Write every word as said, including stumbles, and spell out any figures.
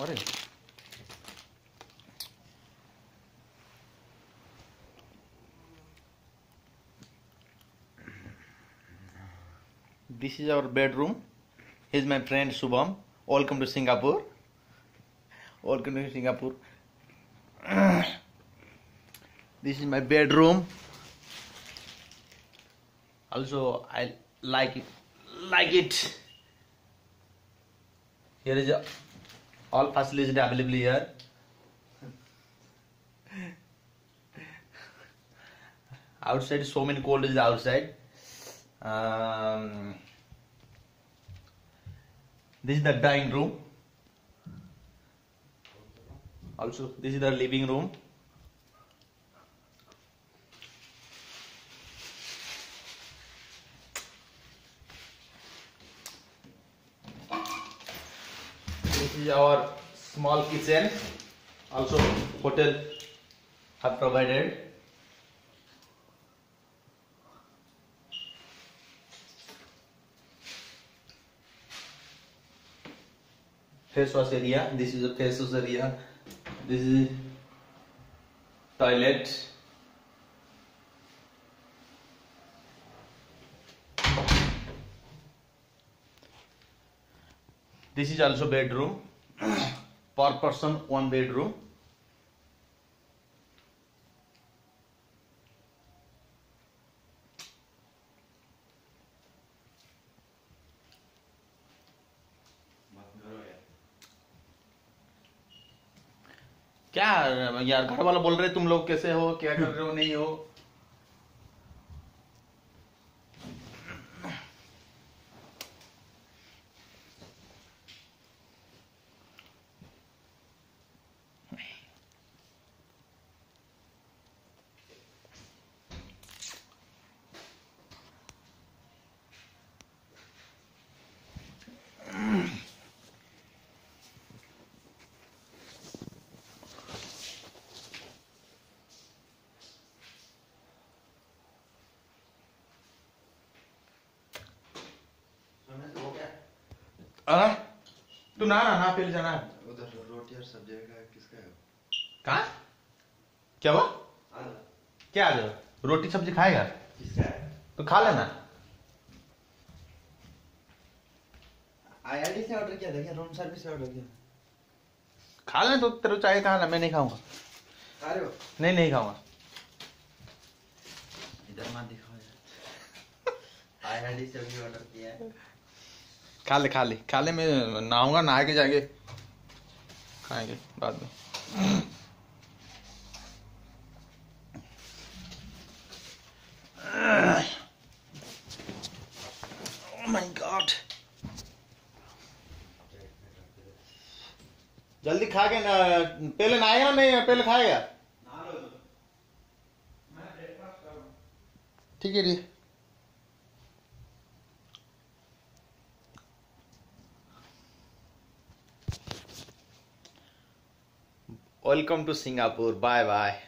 Sorry. This is our bedroom. Here's my friend Shubham. Welcome to Singapore. Welcome to Singapore. This is my bedroom. Also, I like it. Like it. Here is a, all facilities available here. Outside, so many cold is outside. Um, this is the dining room. Also, this is the living room. This is our small kitchen. Also, hotel have provided. Face wash area. This is a face wash area. This is toilet. This is also bedroom. Per person, one bedroom. क्या यार घर वाला बोल रहे तुम लोग कैसे हो, क्या कर रहे हो, नहीं हो. हाँ तू ना ना ना पहले जाना. उधर रोटी और सब्जी का किसका है? कहाँ? क्या हुआ? क्या आ जाओ? रोटी सब्जी खाएगा? किसका है? तो खा लेना. आईआरडी से ऑर्डर किया था क्या? रूम सर्विस से ऑर्डर किया? खा लेना तो तेरे चाहे खा ना, मैं नहीं खाऊंगा. खा रहे हो? नहीं नहीं खाऊंगा. इधर मत दिखाओ यार. आईआरडी से भी ऑर्डर किया है. खा ले खा ले खा ले. मैं नहाऊंगा, नहा के जाके खाएंगे बाद में. Oh my God. जल्दी खा के ना, पहले नहाएगा ना, नहीं पहले खाएगा. ठीक है जी. Welcome to Singapore. Bye bye.